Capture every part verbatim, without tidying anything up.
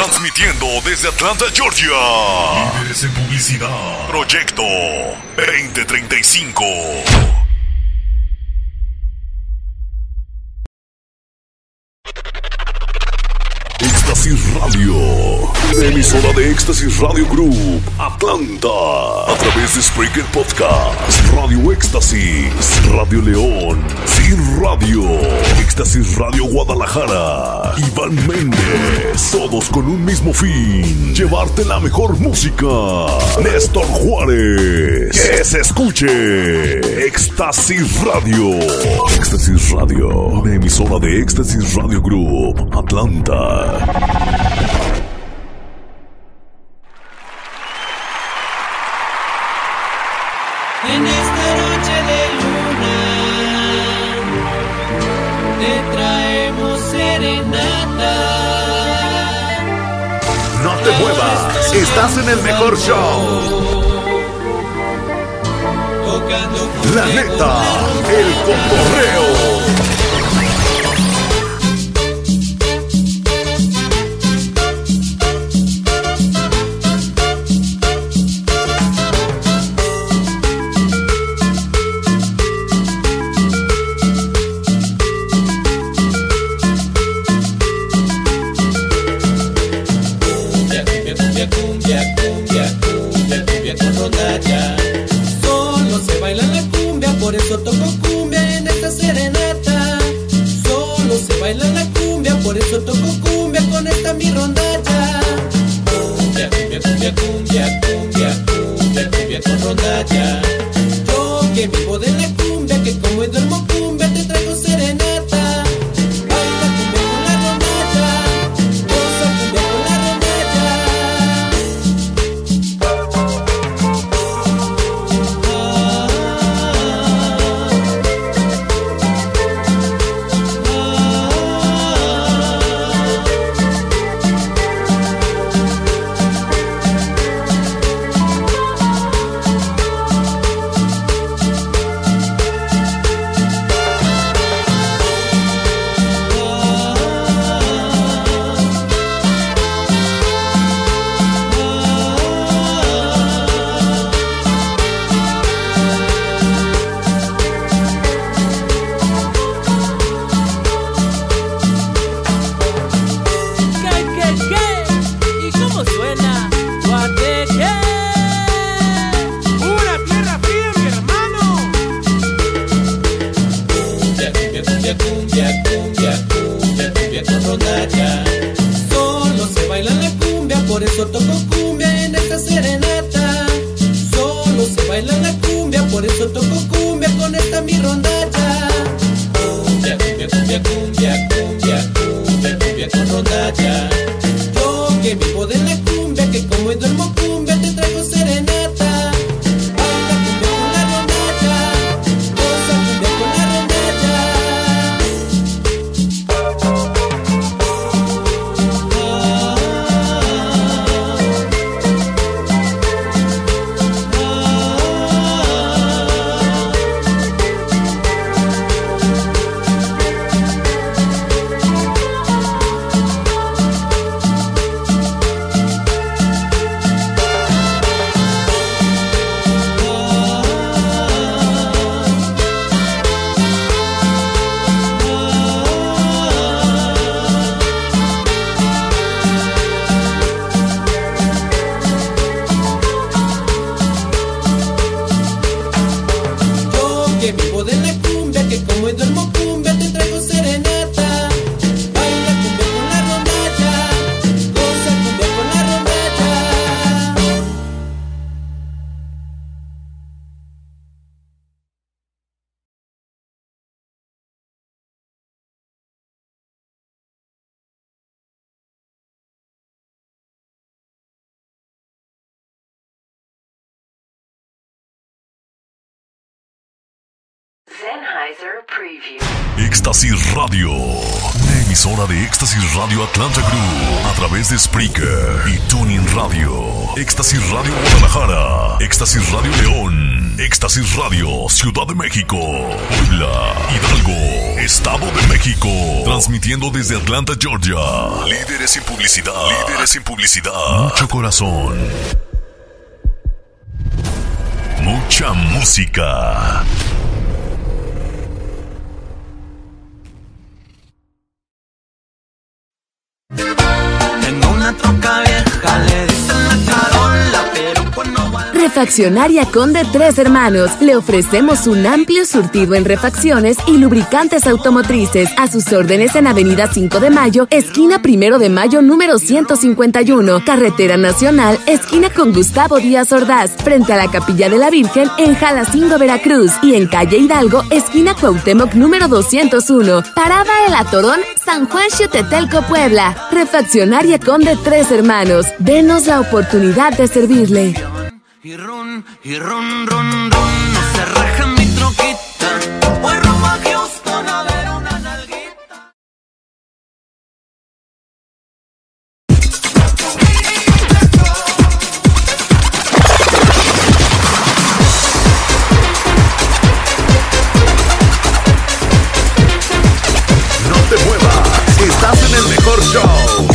Transmitiendo desde Atlanta, Georgia. Líderes en publicidad. Proyecto veinte treinta y cinco. Éxtasis Radio, una emisora de Éxtasis Radio Group, Atlanta, a través de Spreaker Podcast, Radio Éxtasis, Radio León, Sin Radio, Éxtasis Radio Guadalajara, Iván Méndez, todos con un mismo fin, llevarte la mejor música. Néstor Juárez, que se escuche. Éxtasis Radio, Éxtasis Radio, una emisora de Éxtasis Radio Group, Atlanta. En esta noche de luna te traemos serenata. No te muevas, estás en el mejor show. La neta, el cotorreo. Por eso toco cumbia en esta serenata. Solo se baila la cumbia, por eso toco cumbia con esta mi rondalla. Cumbia, cumbia, cumbia, cumbia, cumbia, cumbia, cumbia con rondalla. Yo que vivo de la cumbia, que como y duermo cumbia, te traigo serenata. Baila cumbia con la rondalla, goza cumbia con la Sennheiser Preview. Éxtasis Radio, una emisora de Éxtasis Radio Atlanta Group, a través de Spreaker y TuneIn Radio. Éxtasis Radio Guadalajara, Éxtasis Radio León, Éxtasis Radio Ciudad de México, Puebla, Hidalgo, Estado de México. México. Transmitiendo desde Atlanta, Georgia. Líderes sin publicidad. Líderes sin publicidad. Mucho corazón. Mucha música. Tengo una troca vieja, le dicen la charola, pero cuando va... Refaccionaria Conde Tres Hermanos. Le ofrecemos un amplio surtido en refacciones y lubricantes automotrices. A sus órdenes en Avenida cinco de Mayo, esquina Primero de Mayo, número ciento cincuenta y uno. Carretera Nacional, esquina con Gustavo Díaz Ordaz, frente a la Capilla de la Virgen en Jalacingo, Veracruz. Y en calle Hidalgo, esquina Cuauhtémoc, número doscientos uno. Parada El Atorón, San Juan Xiutetelco, Puebla. Refaccionaria Conde Tres Hermanos. Denos la oportunidad de servirle. Y run, y run, run, run, no se raja mi troquita. Voy rumbo a Houston a ver una nalguita. No te muevas, estás en el mejor show.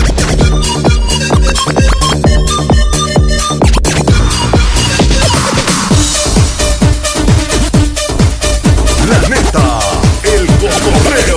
La neta, el cotorreo.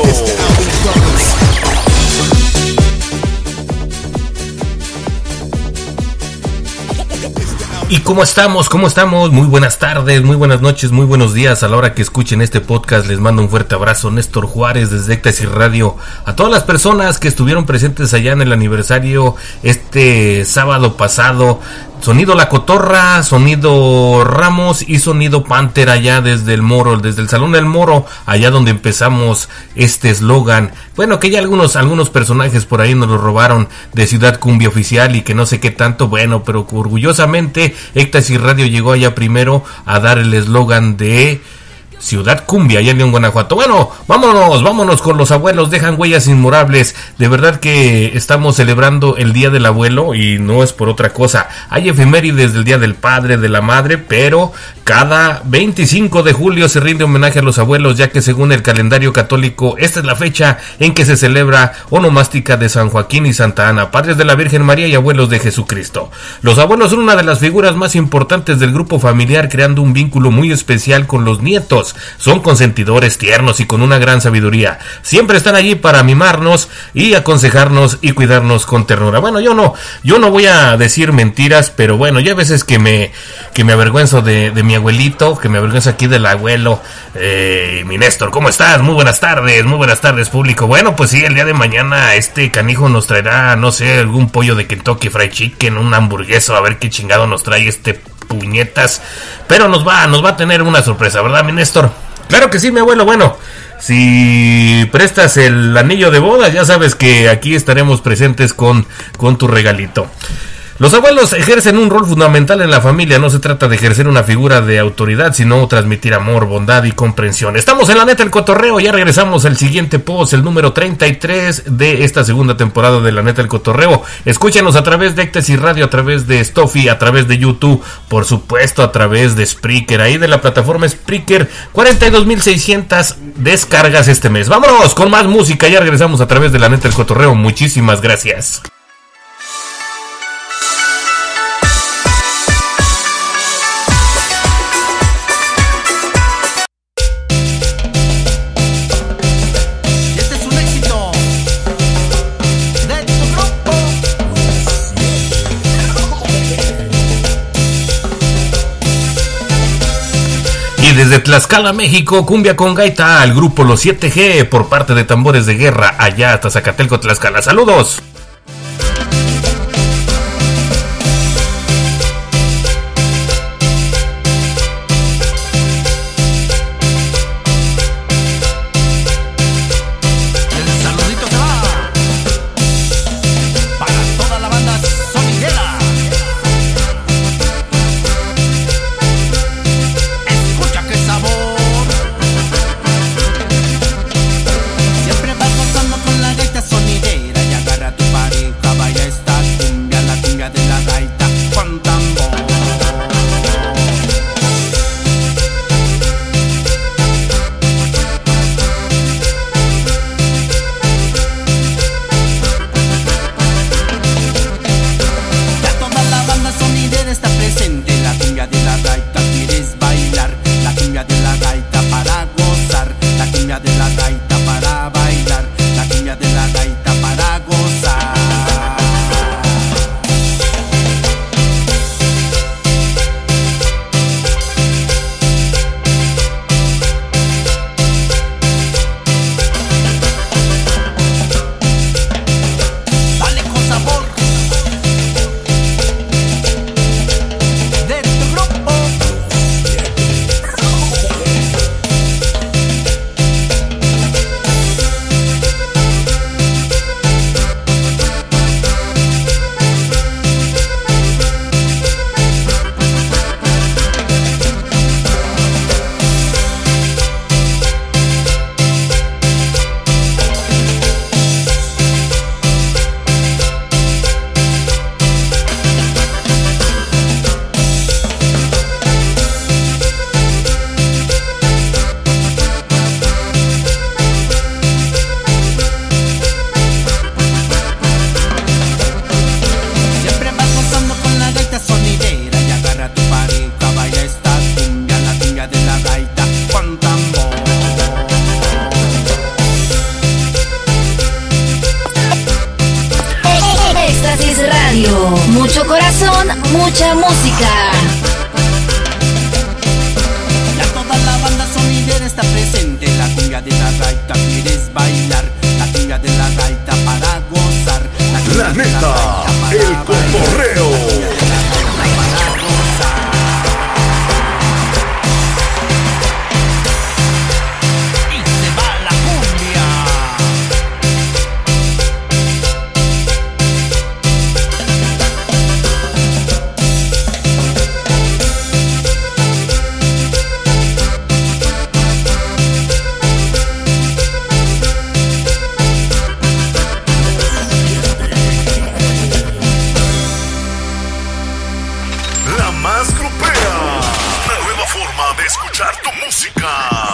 ¿Y cómo estamos? ¿Cómo estamos? Muy buenas tardes, muy buenas noches, muy buenos días. A la hora que escuchen este podcast les mando un fuerte abrazo. Néstor Juárez desde Éxtasis Radio. A todas las personas que estuvieron presentes allá en el aniversario este sábado pasado. Sonido La Cotorra, Sonido Ramos y Sonido Panther allá desde el Moro, desde el Salón del Moro, allá donde empezamos este eslogan. Bueno, que ya algunos algunos personajes por ahí nos lo robaron de Ciudad Cumbia Oficial y que no sé qué tanto, bueno, pero orgullosamente Éxtasis Radio llegó allá primero a dar el eslogan de Ciudad Cumbia, allá en León, Guanajuato. Bueno, vámonos, vámonos con los abuelos, dejan huellas inmorables. De verdad que estamos celebrando el Día del Abuelo y no es por otra cosa. Hay efemérides del Día del Padre, de la Madre, pero cada veinticinco de julio se rinde homenaje a los abuelos, ya que según el calendario católico, esta es la fecha en que se celebra onomástica de San Joaquín y Santa Ana, padres de la Virgen María y abuelos de Jesucristo. Los abuelos son una de las figuras más importantes del grupo familiar, creando un vínculo muy especial con los nietos. Son consentidores, tiernos y con una gran sabiduría. Siempre están allí para mimarnos y aconsejarnos y cuidarnos con ternura. Bueno, yo no, yo no voy a decir mentiras, pero bueno, ya a veces que me, que me avergüenzo de, de mi abuelito, que me avergüenzo aquí del abuelo, eh, mi Néstor, ¿cómo estás? Muy buenas tardes, muy buenas tardes, público. Bueno, pues sí, el día de mañana este canijo nos traerá, no sé, algún pollo de Kentucky Fried Chicken, una hamburguesa, a ver qué chingado nos trae este puñetas, pero nos va, nos va a tener una sorpresa, ¿verdad, mi Néstor? Claro que sí, mi abuelo. Bueno, si prestas el anillo de boda, ya sabes que aquí estaremos presentes con, con tu regalito. Los abuelos ejercen un rol fundamental en la familia. No se trata de ejercer una figura de autoridad, sino transmitir amor, bondad y comprensión. Estamos en la neta el cotorreo. Ya regresamos al siguiente post, el número treinta y tres de esta segunda temporada de la neta el cotorreo. Escúchanos a través de Éxtasis Radio, a través de Stoffy, a través de YouTube, por supuesto a través de Spreaker, ahí de la plataforma Spreaker. Cuarenta y dos mil seiscientas descargas este mes. Vámonos con más música. Ya regresamos a través de la neta el cotorreo. Muchísimas gracias. Desde Tlaxcala, México, cumbia con gaita al grupo Los siete G por parte de Tambores de Guerra, allá hasta Zacatelco, Tlaxcala. ¡Saludos! Siempre vas gozando con la gaita sonidera y agarra tu Mucho corazón, mucha música. Ya toda la banda sonidera está presente. La cumbia de la gaita quieres bailar. La cumbia de la gaita para gozar. La, cumbia La de neta, la gaita para el bailar. cotorreo. Para gozar. Y se va la cumbia. La más grupera. Una nueva forma de escuchar tu música.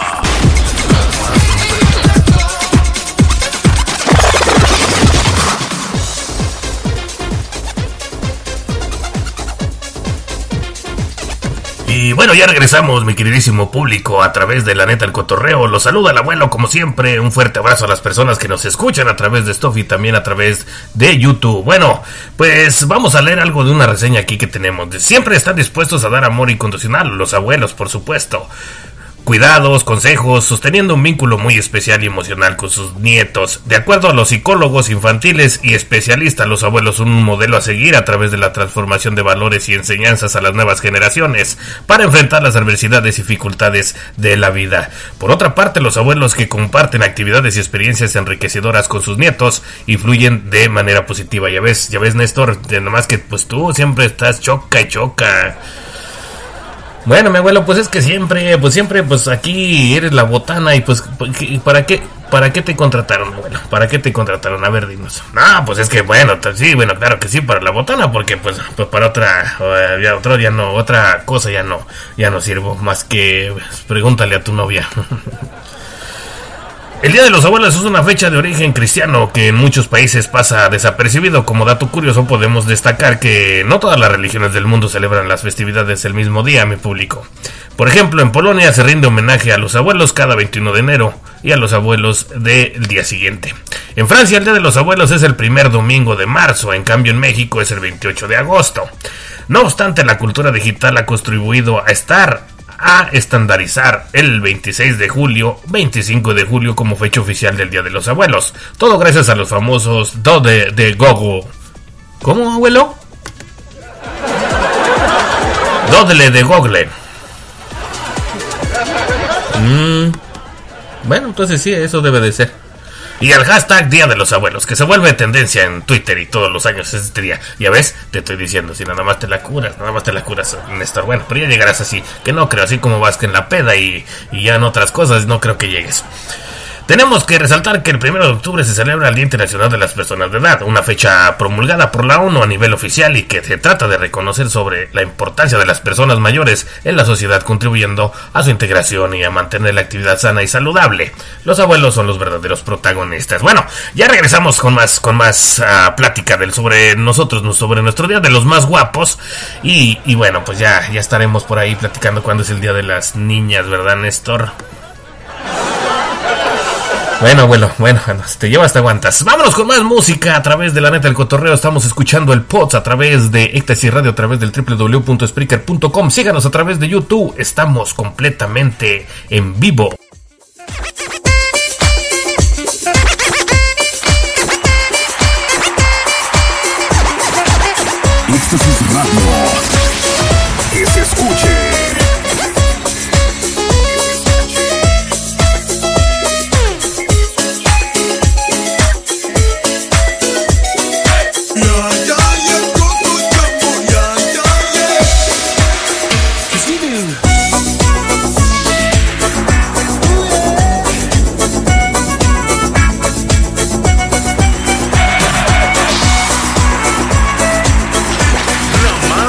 Y bueno, ya regresamos, mi queridísimo público, a través de La Neta el Cotorreo. Los saluda el abuelo, como siempre. Un fuerte abrazo a las personas que nos escuchan a través de Stuff y también a través de YouTube. Bueno, pues vamos a leer algo de una reseña aquí que tenemos. De siempre están dispuestos a dar amor incondicional, los abuelos, por supuesto. Cuidados, consejos, sosteniendo un vínculo muy especial y emocional con sus nietos. De acuerdo a los psicólogos infantiles y especialistas, los abuelos son un modelo a seguir a través de la transformación de valores y enseñanzas a las nuevas generaciones para enfrentar las adversidades y dificultades de la vida. Por otra parte, los abuelos que comparten actividades y experiencias enriquecedoras con sus nietos influyen de manera positiva. Ya ves, ya ves, Néstor, nada más que pues tú siempre estás choca y choca. Bueno, mi abuelo, pues es que siempre, pues siempre, pues aquí eres la botana y pues, ¿para qué, para qué te contrataron, abuelo? ¿Para qué te contrataron? A ver, dinos. No, pues es que, bueno, sí, bueno, claro que sí, para la botana, porque pues, pues para otra, ya, otro ya no, otra cosa ya no, ya no sirvo, más que, pues, pregúntale a tu novia. El Día de los Abuelos es una fecha de origen cristiano que en muchos países pasa desapercibido. Como dato curioso podemos destacar que no todas las religiones del mundo celebran las festividades el mismo día, mi público. Por ejemplo, en Polonia se rinde homenaje a los abuelos cada veintiuno de enero y a los abuelos del día siguiente. En Francia el Día de los Abuelos es el primer domingo de marzo, en cambio en México es el veintiocho de agosto. No obstante, la cultura digital ha contribuido a estar... a estandarizar el veintiséis de julio, veinticinco de julio como fecha oficial del Día de los Abuelos. Todo gracias a los famosos do de, de Gogo. ¿Cómo, abuelo? Dodle de Google. Mm, bueno, entonces sí, eso debe de ser. Y el hashtag Día de los Abuelos, que se vuelve tendencia en Twitter y todos los años es este día. Ya ves, te estoy diciendo, si nada más te la curas, nada más te la curas, Néstor. Bueno, pero ya llegarás así, que no creo, así como vas que en la peda y, y ya en otras cosas, no creo que llegues. Tenemos que resaltar que el primero de octubre se celebra el Día Internacional de las Personas de Edad, una fecha promulgada por la ONU a nivel oficial y que se trata de reconocer sobre la importancia de las personas mayores en la sociedad, contribuyendo a su integración y a mantener la actividad sana y saludable. Los abuelos son los verdaderos protagonistas. Bueno, ya regresamos con más con más uh, plática del sobre nosotros, sobre nuestro Día de los Más Guapos y, y bueno, pues ya, ya estaremos por ahí platicando cuándo es el Día de las Niñas, ¿verdad, Néstor? Bueno, abuelo, bueno, si te llevas te aguantas. Vámonos con más música a través de La Neta del Cotorreo. Estamos escuchando el Pods a través de Éxtasis Radio, a través del doble u doble u doble u punto spreaker punto com. Síganos a través de YouTube. Estamos completamente en vivo. Éxtasis Radio. Que se escuche. La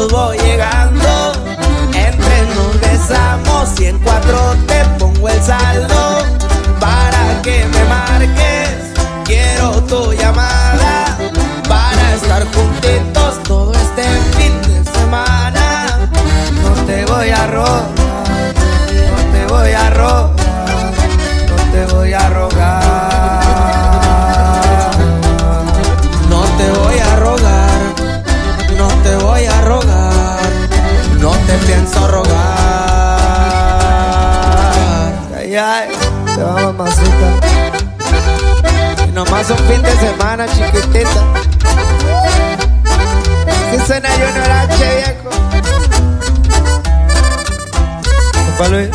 lejos voy llegando. Entre nos besamos y en cuatro te pongo el saldo. Para que me marques, quiero tu llamada. Para estar juntitos todo este fin de semana. No te voy a robar, no te voy a robar, no te voy a rogar. No te voy a rogar, no te voy a rogar, no te pienso rogar. Ay, ay, te va, mamacita. Y nomás un fin de semana, chiquitita. Que suena Junior H, viejo. Papá Luis.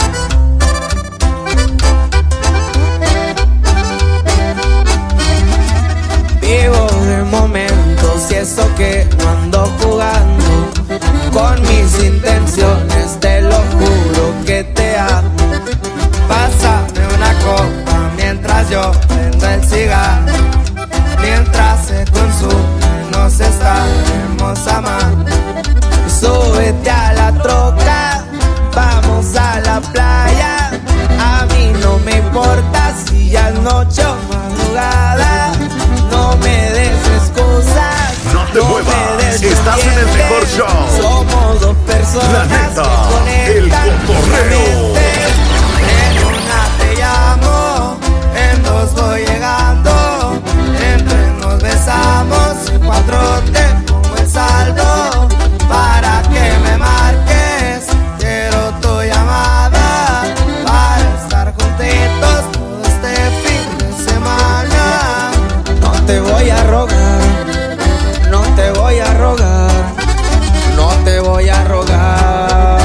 Vivo de momentos y eso que no ando jugando con mis intenciones, te lo juro que te amo. Pásame una copa mientras yo prendo el cigarro. Mientras se consume nos estaremos amando. Súbete a la troca, vamos a la playa. A mí no me importa si ya es noche o madrugada. No me des excusas, no te no muevas, me des estás en el mejor show. Somos dos personas, la neta, que el cotorreo. En una te llamo, en dos voy llegando. Entre nos besamos, en cuatro te pongo el saldo. Para que me marques, quiero tu llamada. Para estar juntitos todo este fin de semana. No te voy a rogar, no te voy a rogar, no te voy a rogar.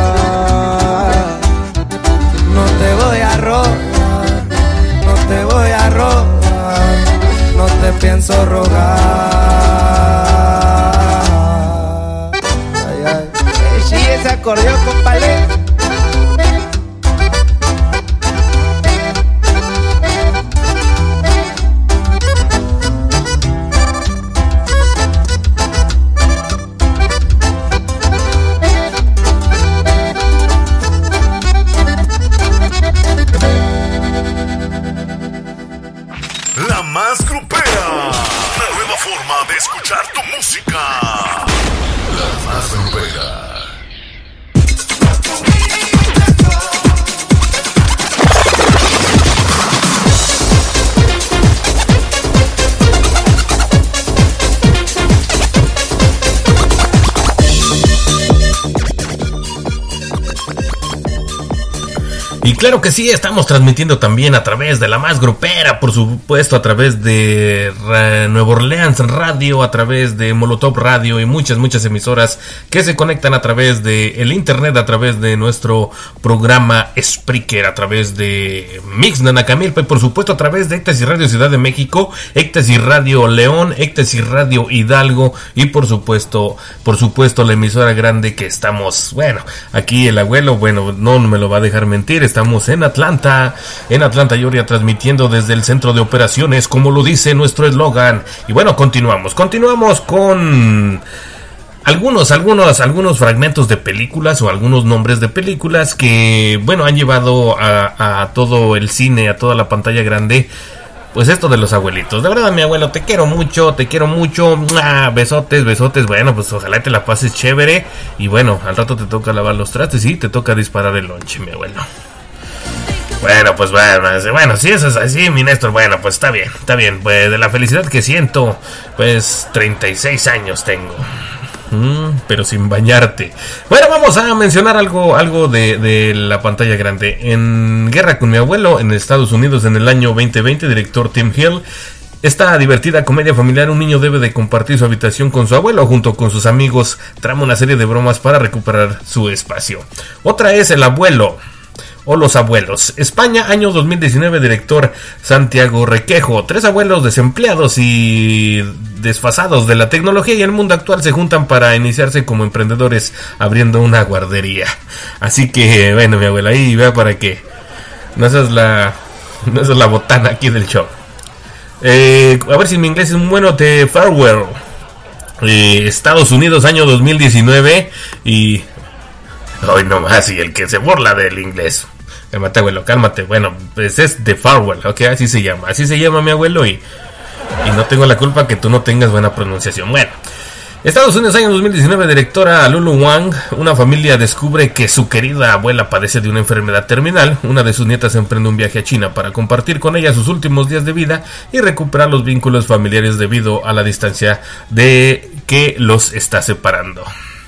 No te voy a rogar, no te voy a rogar, no te pienso rogar. Ay, ay. Eh, sí, ese acordeón, compadre. La más grupera, la nueva forma de escuchar tu música. La más grupera. Y claro que sí, estamos transmitiendo también a través de la más grupera, por supuesto, a través de Ra- Nueva Orleans Radio, a través de Molotov Radio y muchas, muchas emisoras que se conectan a través de el internet, a través de nuestro programa Spreaker, a través de Mix Nanacamilpa y por supuesto a través de Éxtasis Radio Ciudad de México, Éxtasis Radio León, Éxtasis Radio Hidalgo y por supuesto, por supuesto la emisora grande que estamos, bueno, aquí el abuelo, bueno, no me lo va a dejar mentir, estamos en Atlanta, en Atlanta, Georgia, transmitiendo desde el centro de operaciones, como lo dice nuestro eslogan. Y bueno, continuamos, continuamos con algunos, algunos, algunos fragmentos de películas o algunos nombres de películas que, bueno, han llevado a, a todo el cine, a toda la pantalla grande. Pues esto de los abuelitos. De verdad, mi abuelo, te quiero mucho, te quiero mucho. ¡Mua! Besotes, besotes. Bueno, pues ojalá te la pases chévere. Y bueno, al rato te toca lavar los trastes y te toca disparar el lonche, mi abuelo. Bueno, pues bueno, bueno, si eso es así, mi Néstor, bueno, pues está bien, está bien. Pues de la felicidad que siento, pues treinta y seis años tengo. Mm, pero sin bañarte. Bueno, vamos a mencionar algo, algo de, de la pantalla grande. En Guerra con mi abuelo, en Estados Unidos, en el año veinte veinte, director Tim Hill. Esta divertida comedia familiar, un niño debe de compartir su habitación con su abuelo junto con sus amigos, trama una serie de bromas para recuperar su espacio. Otra es El abuelo o Los abuelos. España, año dos mil diecinueve, director Santiago Requejo. Tres abuelos desempleados y desfasados de la tecnología y el mundo actual se juntan para iniciarse como emprendedores abriendo una guardería. Así que, bueno, mi abuela, ahí vea para que no seas la, no seas la botana aquí del show. Eh, a ver si mi inglés es muy bueno. The Farewell. eh, Estados Unidos, año dos mil diecinueve. Y hoy nomás, y el que se burla del inglés. Cálmate, abuelo, cálmate. Bueno, pues es The Farewell, ok, así se llama. Así se llama mi abuelo y, y no tengo la culpa que tú no tengas buena pronunciación. Bueno, Estados Unidos, año dos mil diecinueve, directora Lulu Wang. Una familia descubre que su querida abuela padece de una enfermedad terminal. Una de sus nietas emprende un viaje a China para compartir con ella sus últimos días de vida y recuperar los vínculos familiares debido a la distancia de que los está separando.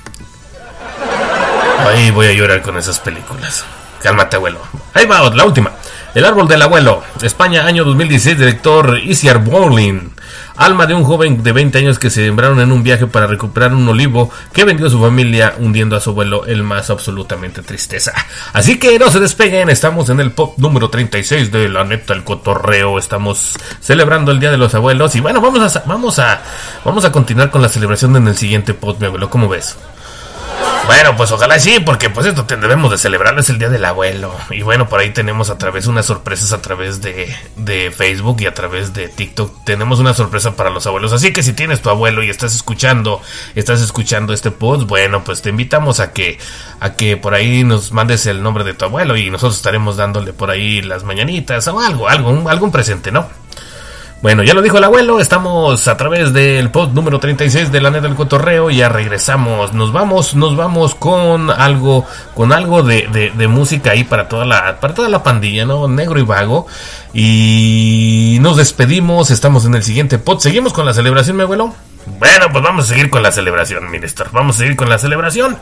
Ay, voy a llorar con esas películas. Cálmate, abuelo. Ahí va, la última. El árbol del abuelo. España, año dos mil dieciséis, director Isiar Borlin. Alma de un joven de veinte años que se sembraron en un viaje para recuperar un olivo que vendió a su familia, hundiendo a su abuelo el más absolutamente tristeza. Así que no se despeguen, estamos en el pop número treinta y seis de La Neta, el Cotorreo. Estamos celebrando el Día de los Abuelos y bueno, vamos a, vamos a, vamos a continuar con la celebración en el siguiente pop, mi abuelo. ¿Cómo ves? Bueno, pues ojalá sí, porque pues esto debemos de celebrar, es el Día del Abuelo. Y bueno, por ahí tenemos a través unas sorpresas a través de, de Facebook y a través de TikTok. Tenemos una sorpresa para los abuelos. Así que si tienes tu abuelo y estás escuchando, estás escuchando este post, bueno, pues te invitamos a que, a que por ahí nos mandes el nombre de tu abuelo y nosotros estaremos dándole por ahí las mañanitas o algo, algo, algún presente, ¿no? Bueno, ya lo dijo el abuelo, estamos a través del post número treinta y seis de La Neta del Cotorreo y ya regresamos. Nos vamos, nos vamos con algo, con algo de, de, de música ahí para toda la, para toda la pandilla, ¿no? Negro y Vago. Y nos despedimos, estamos en el siguiente post. ¿Seguimos con la celebración, mi abuelo? Bueno, pues vamos a seguir con la celebración, ministro. Vamos a seguir con la celebración.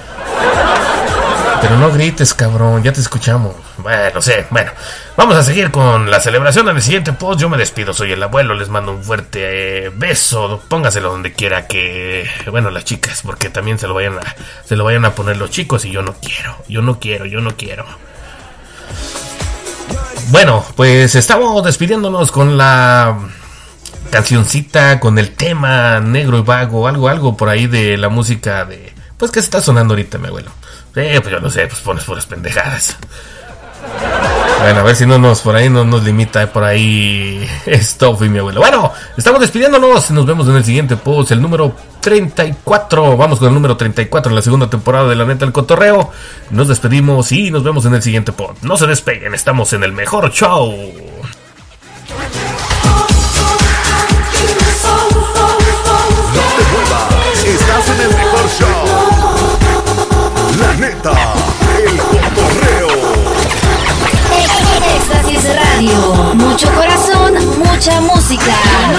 Pero no grites, cabrón, ya te escuchamos. Bueno, sé, bueno, vamos a seguir con la celebración en el siguiente post. Yo me despido, soy el abuelo, les mando un fuerte eh, beso. Póngaselo donde quiera que, bueno, las chicas, porque también se lo vayan a, se lo vayan a poner los chicos y yo no quiero, yo no quiero, yo no quiero. Bueno, pues estamos despidiéndonos con la cancioncita, con el tema Negro y Vago, algo, algo por ahí de la música de, pues que está sonando ahorita, mi abuelo. Eh, pues yo no sé, pues pones puras pendejadas. Bueno, a ver si no nos, por ahí no nos limita por ahí Stuff y mi abuelo. Bueno, estamos despidiéndonos, nos vemos en el siguiente post, el número treinta y cuatro. Vamos con el número treinta y cuatro en la segunda temporada de La Neta del Cotorreo. Nos despedimos y nos vemos en el siguiente post. No se despeguen, estamos en el mejor show. No te muevas, estás en el mejor show. La Neta, el Cotorreo. Éxtasis Radio. Mucho corazón, mucha música.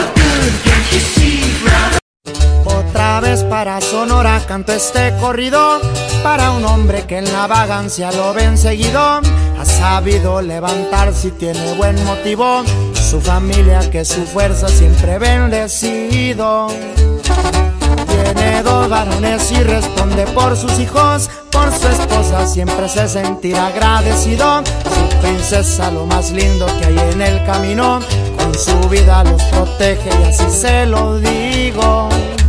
Otra vez para Sonora canto este corrido, para un hombre que en la vagancia lo ven seguido. Ha sabido levantarse y tiene buen motivo, su familia que su fuerza siempre bendecido. Tiene dos varones y responde por sus hijos, por su esposa siempre se sentirá agradecido. Su princesa lo más lindo que hay en el camino, con su vida los protege y así se lo digo.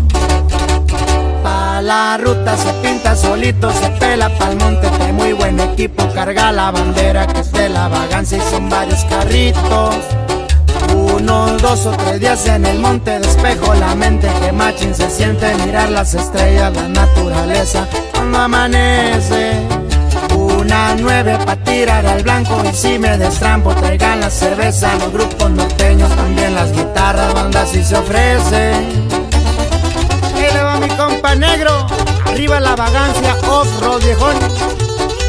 Pa' la ruta se pinta solito, se pela pa'l monte, trae muy buen equipo, carga la bandera que es de la vagancia y son varios carritos. Unos dos o tres días en el monte despejo la mente, que machín se siente mirar las estrellas, la naturaleza cuando amanece. Una nueve pa' tirar al blanco y si me destrampo traigan la cerveza, los grupos norteños también las guitarras, bandas si se ofrecen. Ahí le va mi compa negro, arriba la vagancia, off-road viejón.